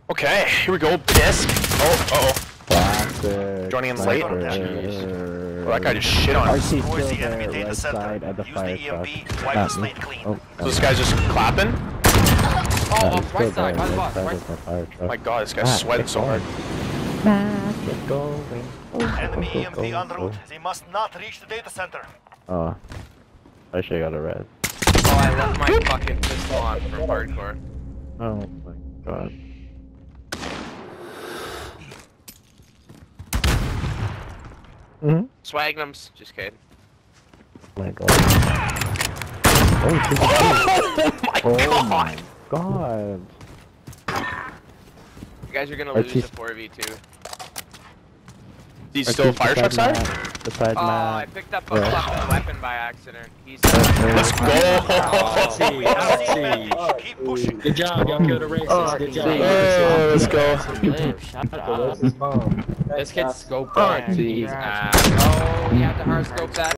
Okay, here we go, Bisque. Oh, uh-oh. Classic. Joining in late? Jeez. Well, that guy just shit on I him. see Who is still the enemy there, data right center? side of the Use fire the truck. EMP, wipe the slate clean. Oh, So this guy's just clapping? Oh, he's right still side, there, by the right box, side right of the fire truck. My god, this guy's sweating so hard. Get going. Enemy EMP en route. They must not reach the data center. Oh, I should've got a red. Oh, I left my fucking pistol on from hardcore. Oh my god. Swagnums, just kidding. Oh my god. Oh my god. You guys are gonna Archie's- lose the 4v2. He's still fire truck side? Beside Oh, I Matt. picked up a fucking weapon by accident. He's Let's go! Keep pushing. Good job, y'all killed a racist. Good job. Oh, let's go. Shut up. This kid's scope. Oh, No, we have to hard scope that.